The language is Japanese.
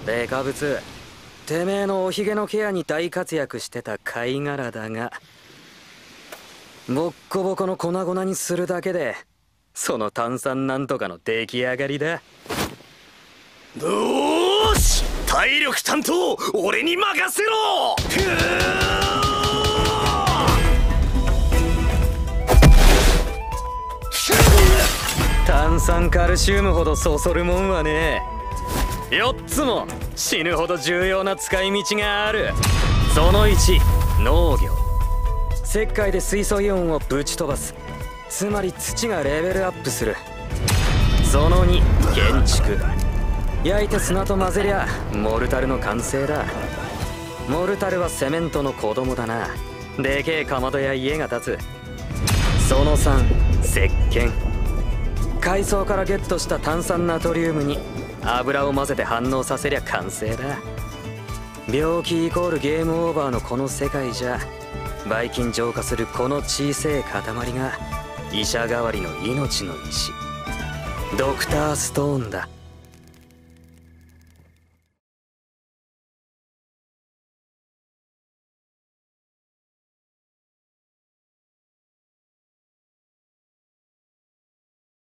デカブツ、てめえのおひげのケアに大活躍してた貝殻だが、ボッコボコの粉々にするだけでその炭酸なんとかの出来上がりだ。 よーし、体力担当俺に任せろ。 炭酸カルシウムほどそそるもんはねえ。4つも死ぬほど重要な使い道がある。その1、農業。石灰で水素イオンをぶち飛ばす、つまり土がレベルアップする。その2、建築。焼いて砂と混ぜりゃモルタルの完成だ。モルタルはセメントの子供だな。でけえかまどや家が建つ。その3、石鹸。海藻からゲットした炭酸ナトリウムに油を混ぜて反応させりゃ完成だ。病気イコールゲームオーバーのこの世界じゃ、ばい菌浄化するこの小せえ塊が医者代わりの命の石、ドクターストーンだ。